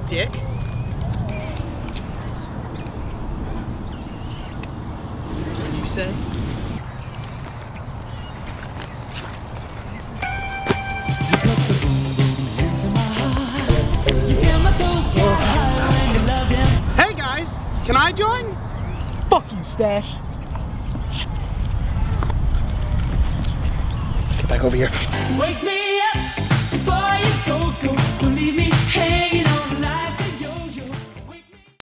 dick. What'd you say? Hey guys, can I join? Fuck you, Stash. Get back over here. Wake me up before you go, don't leave me hanging on like